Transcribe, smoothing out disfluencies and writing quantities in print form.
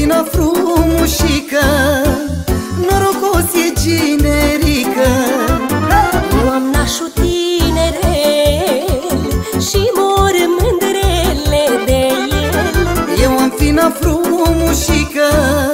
fina frumușică, norocos e generică. Eu am nașul tinerel și mor mândrele de el. Eu am fina frumușică,